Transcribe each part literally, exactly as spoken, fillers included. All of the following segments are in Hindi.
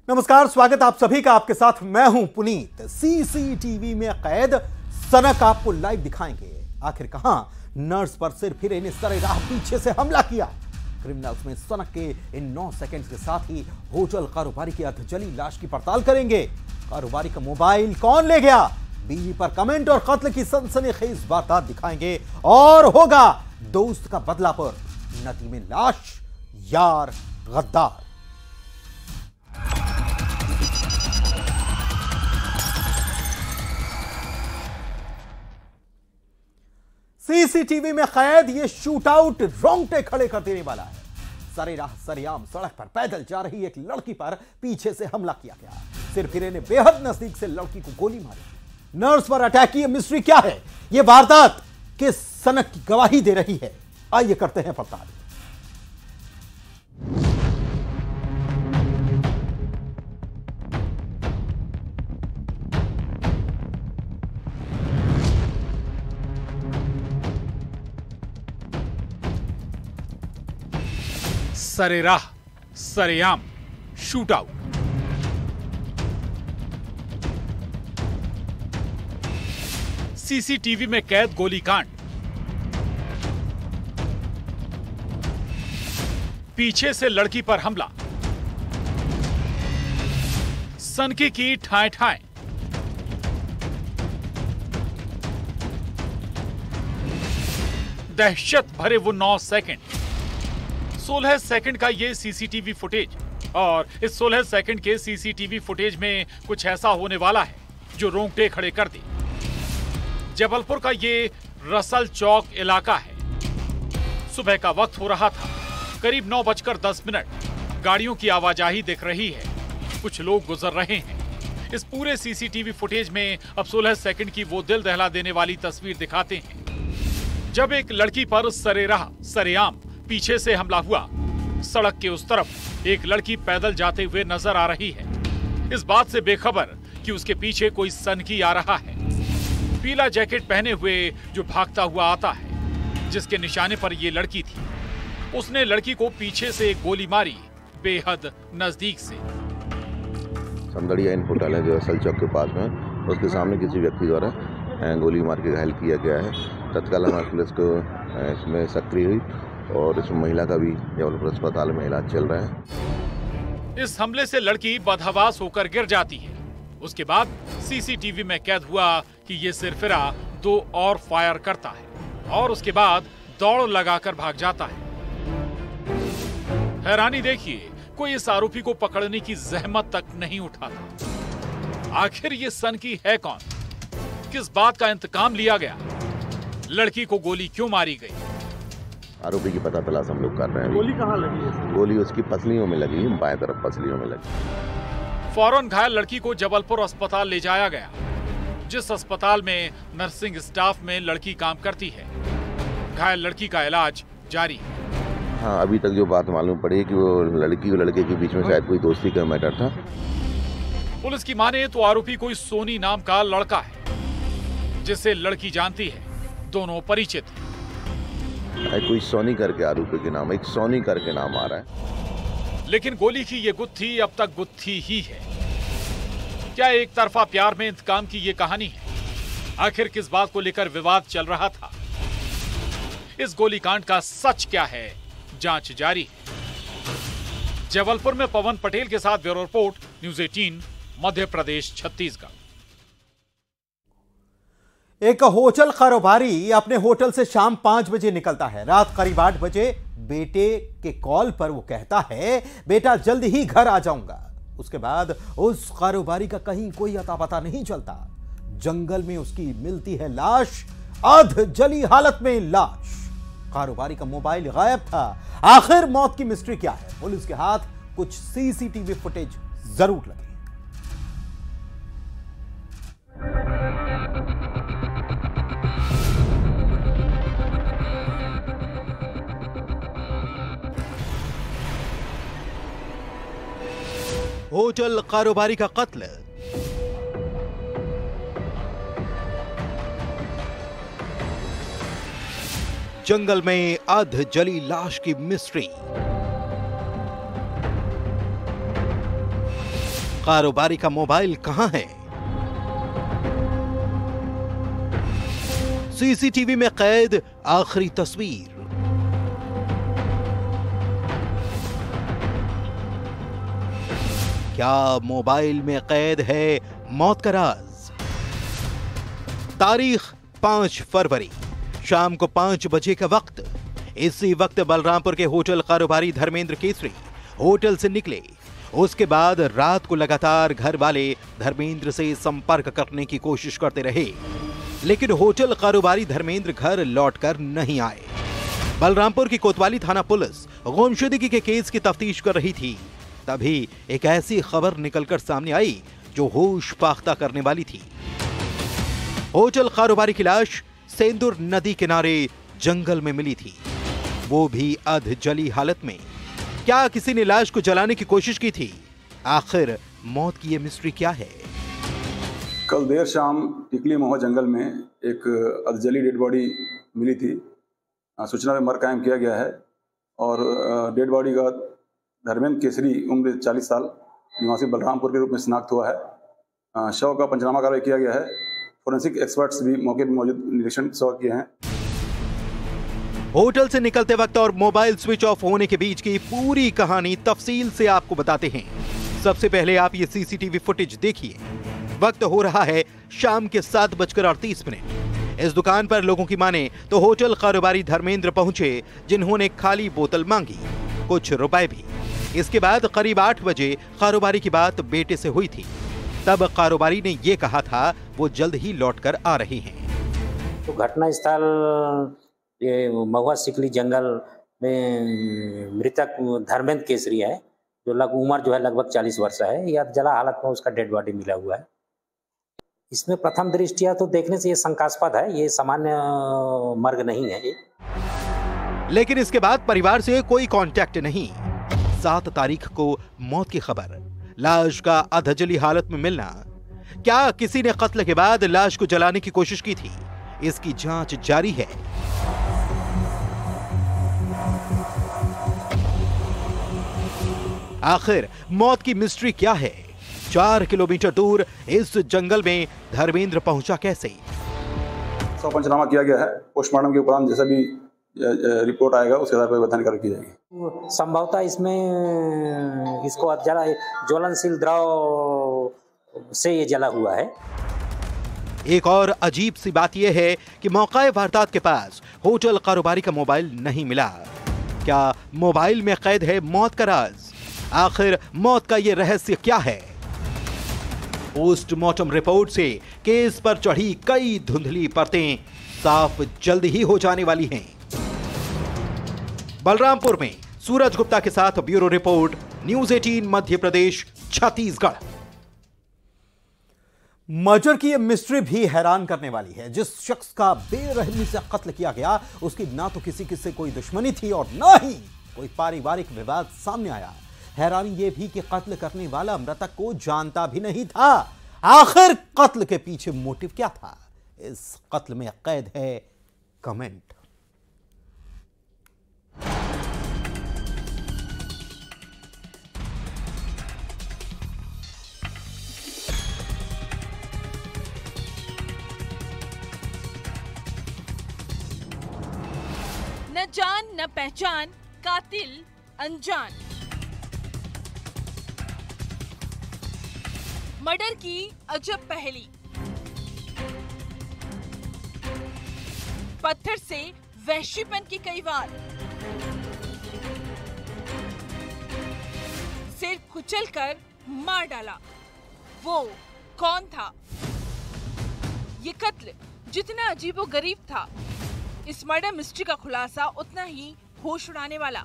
नमस्कार, स्वागत आप सभी का। आपके साथ मैं हूं पुनीत। सीसीटीवी में कैद सनक आपको लाइव दिखाएंगे। आखिर कहां नर्स पर सिर फिरे ने सरेराह पीछे से हमला किया। क्रिमिनल्स में सनक के इन नौ सेकंड्स के साथ ही होटल कारोबारी की अधजली लाश की पड़ताल करेंगे। कारोबारी का मोबाइल कौन ले गया, बीवी पर कमेंट और कत्ल की सनसनीखेज वारदात दिखाएंगे। और होगा दोस्त का बदलापुर, नदी में लाश, यार गद्दार। सीसीटीवी में कैद ये शूटआउट रोंगटे खड़े कर देने वाला है। सरेराह सरेआम सड़क पर पैदल जा रही एक लड़की पर पीछे से हमला किया गया। सिर फिरे ने बेहद नजदीक से लड़की को गोली मारी। नर्स पर अटैक की मिस्ट्री क्या है, यह वारदात किस सनक की गवाही दे रही है, आइए करते हैं पड़ताल। सरेराह सरेआम शूटआउट। सीसीटीवी में कैद गोलीकांड। पीछे से लड़की पर हमला। सनकी की ठाएं ठाएं। दहशत भरे वो नौ सेकंड। सोलह सेकंड का ये सीसीटीवी फुटेज, और इस सोलह सेकंड के सीसीटीवी फुटेज में कुछ ऐसा होने वाला है जो रोंगटे खड़े कर दे। जबलपुर का ये रसल चौक इलाका है। सुबह का वक्त हो रहा था, करीब नौ बजकर दस मिनट। गाड़ियों की आवाजाही दिख रही है, कुछ लोग गुजर रहे हैं। इस पूरे सीसीटीवी फुटेज में अब सोलह सेकंड की वो दिल दहला देने वाली तस्वीर दिखाते हैं जब एक लड़की पर सरेराह सरेआम पीछे से हमला हुआ। सड़क के उस तरफ एक लड़की पैदल जाते हुए नजर आ रही है, इस बात से बेखबर कि उसके पीछे कोई सनकी आ रहा है। पीला जैकेट पहने हुए जो भागता हुआ आता है, जिसके निशाने पर ये लड़की थी, उसने लड़की को पीछे से एक गोली मारी, बेहद नजदीक से। समदड़िया इन होटल है जो असल चौक के पास में, उसके सामने किसी व्यक्ति द्वारा गोली मार के घायल किया गया है। तत्काल हमारी पुलिस को इसमें सक्रिय हुई और इस महिला का भी जबलपुर अस्पताल में इलाज चल रहा है। इस हमले से लड़की बदहवास होकर गिर जाती है। उसके बाद सीसीटीवी में कैद हुआ कि ये सिरफिरा दो और फायर करता है और उसके बाद दौड़ लगाकर भाग जाता है। हैरानी देखिए, कोई इस आरोपी को पकड़ने की जहमत तक नहीं उठाता। आखिर ये सनकी है कौन? किस बात का इंतकाम लिया गया? लड़की को गोली क्यों मारी गई? आरोपी की पता तलाश हम लोग कर रहे हैं। गोली कहां लगी है? गोली उसकी पसलियों में लगी, बाएं तरफ पसलियों में लगी। फौरन घायल लड़की को जबलपुर अस्पताल ले जाया गया, जिस अस्पताल में नर्सिंग स्टाफ में लड़की काम करती है। घायल लड़की का इलाज जारी है। हाँ, अभी तक जो बात मालूम पड़ी है कि वो लड़की और लड़के के बीच में शायद कोई दोस्ती का मैटर था। पुलिस की माने तो आरोपी कोई सोनी नाम का लड़का है, जिसे लड़की जानती है। दोनों परिचित हैं। कोई सोनी करके आरोपी के नाम, एक सोनी करके नाम आ रहा है। लेकिन गोली की ये गुत्थी अब तक गुत्थी ही है। क्या एक तरफा प्यार में इंतकाम की ये कहानी है? आखिर किस बात को लेकर विवाद चल रहा था? इस गोलीकांड का सच क्या है, जांच जारी है। जबलपुर में पवन पटेल के साथ ब्यूरो रिपोर्ट, न्यूज़ अठारह, मध्य प्रदेश, छत्तीसगढ़। एक होटल कारोबारी अपने होटल से शाम पांच बजे निकलता है। रात करीब आठ बजे बेटे के कॉल पर वो कहता है, बेटा जल्द ही घर आ जाऊंगा। उसके बाद उस कारोबारी का कहीं कोई अता पता नहीं चलता। जंगल में उसकी मिलती है लाश, अध जली हालत में लाश। कारोबारी का मोबाइल गायब था। आखिर मौत की मिस्ट्री क्या है? पुलिस के हाथ कुछ सीसीटीवी फुटेज जरूर लगे। होटल कारोबारी का कत्ल। जंगल में अध जली लाश की मिस्ट्री। कारोबारी का मोबाइल कहां है? सीसीटीवी में कैद आखिरी तस्वीर। क्या मोबाइल में कैद है मौत का राज? तारीख पांच फरवरी, शाम को पांच बजे का वक्त। इसी वक्त बलरामपुर के होटल कारोबारी धर्मेंद्र केसरी होटल से निकले। उसके बाद रात को लगातार घर वाले धर्मेंद्र से संपर्क करने की कोशिश करते रहे, लेकिन होटल कारोबारी धर्मेंद्र घर लौटकर नहीं आए। बलरामपुर की कोतवाली थाना पुलिस गुमशुदगी के केस की तफ्तीश कर रही थी, तभी एक ऐसी खबर निकलकर सामने आई जो होश पाख्ता करने वाली थी। होटल कारोबारी की लाश सेंदुर नदी किनारे जंगल में मिली थी, वो भी अध जली हालत में। क्या किसी ने लाश को जलाने की कोशिश की थी? आखिर मौत की ये मिस्ट्री क्या है? कल देर शाम टिकली मोह जंगल में एक अधजली डेड बॉडी मिली थी। सूचना पे मर्ग कायम किया गया है और डेड बॉडी का धर्मेंद्र केसरी उम्र चालीस साल निवासी बलरामपुर के रूप में शिनाख्त हुआ है। शव का पंचनामा कार्रवाई किया गया है। फोरेंसिक एक्सपर्ट्स भी मौके पर मौजूद निरीक्षण शव किए हैं। होटल से निकलते वक्त और मोबाइल स्विच ऑफ होने के बीच की पूरी कहानी तफसील से आपको बताते हैं। सबसे पहले आप ये सीसीटीवी फुटेज देखिए। वक्त हो रहा है शाम के सात बजकर अड़तीस मिनट। इस दुकान पर लोगों की माने तो होटल कारोबारी धर्मेंद्र पहुंचे, जिन्होंने खाली बोतल मांगी, कुछ रुपए भी। इसके बाद करीब आठ बजे कारोबारी की बात बेटे से हुई थी। तब कारोबारी ने ये कहा था वो जल्द ही लौटकर आ रहे हैं। तो घटना स्थल ये महुआ सिकली जंगल में मृतक धर्मेंद्र केसरी है, जो लग उम्र जो है लगभग चालीस वर्ष है। यह जला हालत में उसका डेड बॉडी मिला हुआ है। इसमें प्रथम दृष्टिया तो देखने से ये शंकास्पद है, ये सामान्य मर्ग नहीं है ये। लेकिन इसके बाद परिवार से कोई कांटेक्ट नहीं। सात तारीख को मौत की खबर, लाश का अधजली हालत में मिलना। क्या किसी ने कत्ल के बाद लाश को जलाने की कोशिश की थी? इसकी जांच जारी है। आखिर मौत की मिस्ट्री क्या है? चार किलोमीटर दूर इस जंगल में धर्मेंद्र पहुंचा कैसे? शव पंचनामा किया गया है। पोस्टमार्टम के उपरांत जैसा भी रिपोर्ट आएगा उसके आधार पर बयान कार्रवाई की जाएगी। संभवतः इसमें इसको जला ज्वलनशील द्रव से ये जला हुआ है। एक और अजीब सी बात यह है कि मौका वारदात के पास होटल कारोबारी का मोबाइल नहीं मिला। क्या मोबाइल में कैद है मौत का राज? आखिर मौत का यह रहस्य क्या है? पोस्टमार्टम रिपोर्ट से केस पर चढ़ी कई धुंधली परतें साफ जल्द ही हो जाने वाली हैं। बलरामपुर में सूरज गुप्ता के साथ ब्यूरो रिपोर्ट, न्यूज अठारह मध्य प्रदेश छत्तीसगढ़। मर्डर की यह मिस्ट्री भी हैरान करने वाली है। जिस शख्स का बेरहमी से कत्ल किया गया, उसकी ना तो किसी किसी कोई दुश्मनी थी और ना ही कोई पारिवारिक विवाद सामने आया। हैरानी यह भी कि कत्ल करने वाला मृतक को जानता भी नहीं था। आखिर कत्ल के पीछे मोटिव क्या था? इस कत्ल में कैद है कमेंट। न जान न पहचान, कातिल अनजान। मर्डर की अजब पहेली। पत्थर से वहशीपन की कई वार, सिर कुचलकर मार डाला। वो कौन था? ये कत्ल जितना अजीबोगरीब था, इस मर्डर मिस्ट्री का खुलासा उतना ही होश उड़ाने वाला।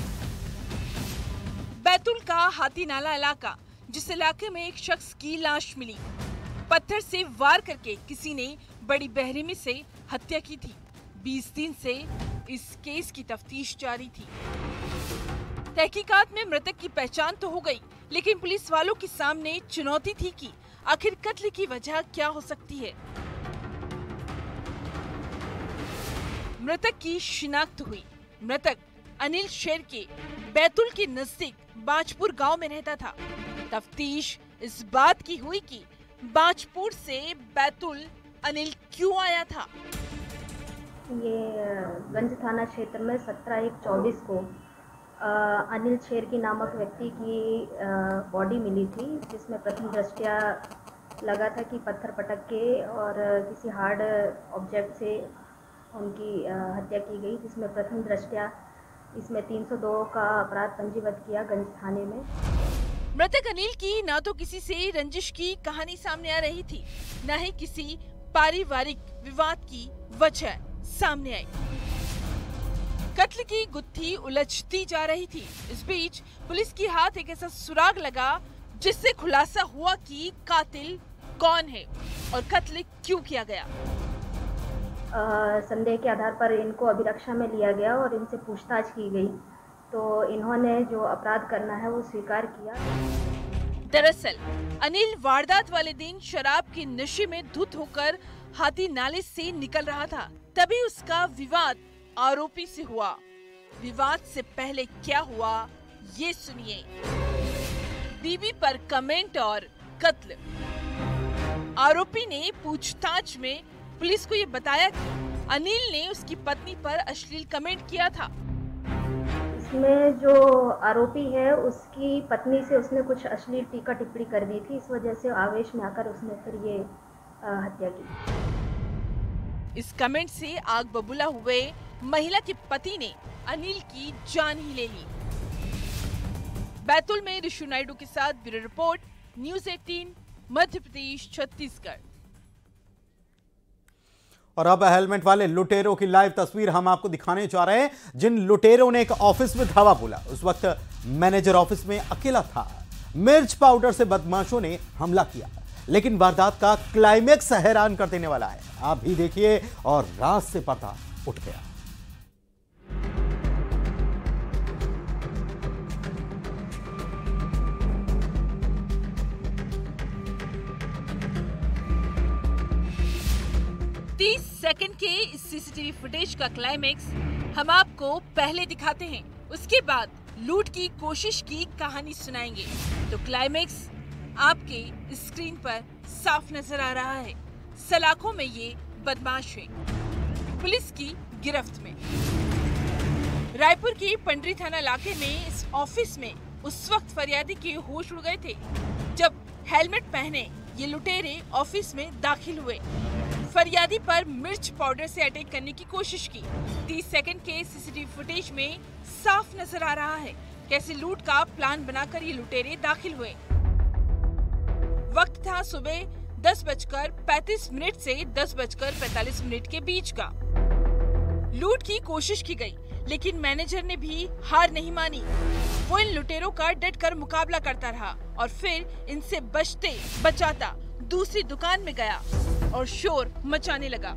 बैतूल का हाथी नाला इलाका, जिस इलाके में एक शख्स की लाश मिली। पत्थर से वार करके किसी ने बड़ी बेरहमी से हत्या की थी। बीस दिन से इस केस की तफ्तीश जारी थी। तहकीकात में मृतक की पहचान तो हो गई, लेकिन पुलिस वालों के सामने चुनौती थी कि आखिर कत्ल की वजह क्या हो सकती है। मृतक की शिनाख्त हुई। मृतक अनिल शेर के बैतूल के नजदीक बाजपुर गांव में रहता था। तफ्तीश इस बात की हुई कि बाजपुर से बैतुल अनिल क्यों आया था। ये गंज थाना क्षेत्र में सत्रह एक चौबीस को अ, अनिल शेरकी नामक व्यक्ति की बॉडी मिली थी, जिसमें प्रथम दृष्टया लगा था कि पत्थर पटक के और किसी हार्ड ऑब्जेक्ट से उनकी अ, हत्या की गई, जिसमें प्रथम दृष्टया इसमें तीन सौ दो का अपराध पंजीबद्ध किया गंज थाने में। मृतक अनिल की न तो किसी से रंजिश की कहानी सामने आ रही थी, न ही किसी पारिवारिक विवाद की वजह सामने आई। कत्ल की गुत्थी उलझती जा रही थी। इस बीच पुलिस की हाथ एक ऐसा सुराग लगा जिससे खुलासा हुआ कि कातिल कौन है और कत्ल क्यों किया गया। आ, संदेह के आधार पर इनको अभिरक्षा में लिया गया और इनसे पूछताछ की गई, तो इन्होंने जो अपराध करना है वो स्वीकार किया। दरअसल अनिल वारदात वाले दिन शराब के नशे में धुत होकर हाथी नाले से निकल रहा था, तभी उसका विवाद आरोपी से हुआ। विवाद से पहले क्या हुआ ये सुनिए। बीबी पर कमेंट और कत्ल। आरोपी ने पूछताछ में पुलिस को ये बताया कि अनिल ने उसकी पत्नी पर अश्लील कमेंट किया था। इसमें जो आरोपी है उसकी पत्नी से उसने कुछ अश्लील टीका टिप्पणी कर दी थी, इस वजह से आवेश में आकर उसने फिर ये आ, हत्या की। इस कमेंट से आग बबूला हुए महिला के पति ने अनिल की जान ही ले ली। बैतुल में ऋषु नायडू के साथ ब्यूरो रिपोर्ट, न्यूज़ अठारह, मध्य प्रदेश, छत्तीसगढ़। और अब हेलमेट वाले लुटेरों की लाइव तस्वीर हम आपको दिखाने जा रहे हैं, जिन लुटेरों ने एक ऑफिस में धावा बोला। उस वक्त मैनेजर ऑफिस में अकेला था। मिर्च पाउडर से बदमाशों ने हमला किया, लेकिन वारदात का क्लाइमेक्स हैरान कर देने वाला है। आप भी देखिए और रात से पर्दा उठ गया। तीस सेकंड के इस सीसीटीवी फुटेज का क्लाइमेक्स हम आपको पहले दिखाते हैं, उसके बाद लूट की कोशिश की कहानी सुनाएंगे। तो क्लाइमेक्स आपके स्क्रीन पर साफ नजर आ रहा है। सलाखों में ये बदमाश है, पुलिस की गिरफ्त में। रायपुर के पंडरी थाना इलाके में इस ऑफिस में उस वक्त फरियादी के होश उड़ गए थे जब हेलमेट पहने ये लुटेरे ऑफिस में दाखिल हुए। फरियादी पर मिर्च पाउडर से अटैक करने की कोशिश की। तीस सेकंड के सीसीटीवी फुटेज में साफ नजर आ रहा है कैसे लूट का प्लान बनाकर ये लुटेरे दाखिल हुए। वक्त था सुबह दस बजकर पैंतीस मिनट से दस बजकर पैंतालीस मिनट के बीच का। लूट की कोशिश की गई, लेकिन मैनेजर ने भी हार नहीं मानी। वो इन लुटेरों का डटकर मुकाबला करता रहा और फिर इनसे बचते बचाता दूसरी दुकान में गया और शोर मचाने लगा।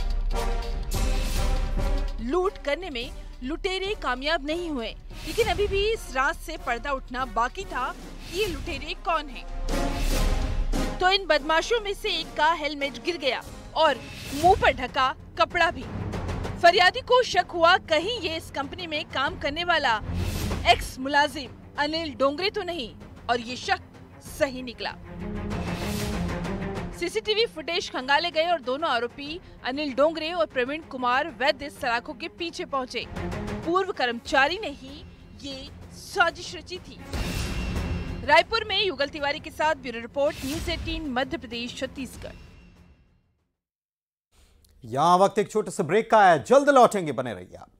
लूट करने में लुटेरे कामयाब नहीं हुए, लेकिन अभी भी इस रात से पर्दा उठना बाकी था कि ये लुटेरे कौन हैं। तो इन बदमाशों में से एक का हेलमेट गिर गया और मुंह पर ढका कपड़ा भी। फरियादी को शक हुआ कहीं ये इस कंपनी में काम करने वाला एक्स मुलाजिम अनिल डोंगरे तो नहीं, और ये शक सही निकला। सीसीटीवी फुटेज खंगाले गए और दोनों आरोपी अनिल डोंगरे और प्रवीण कुमार वैद्य सलाखों के पीछे पहुंचे। पूर्व कर्मचारी ने ही ये साजिश रची थी। रायपुर में युगल तिवारी के साथ ब्यूरो रिपोर्ट, न्यूज़ अठारह, मध्य प्रदेश, छत्तीसगढ़। यहां वक्त एक छोटे से ब्रेक का है, जल्द लौटेंगे, बने रहिए आप।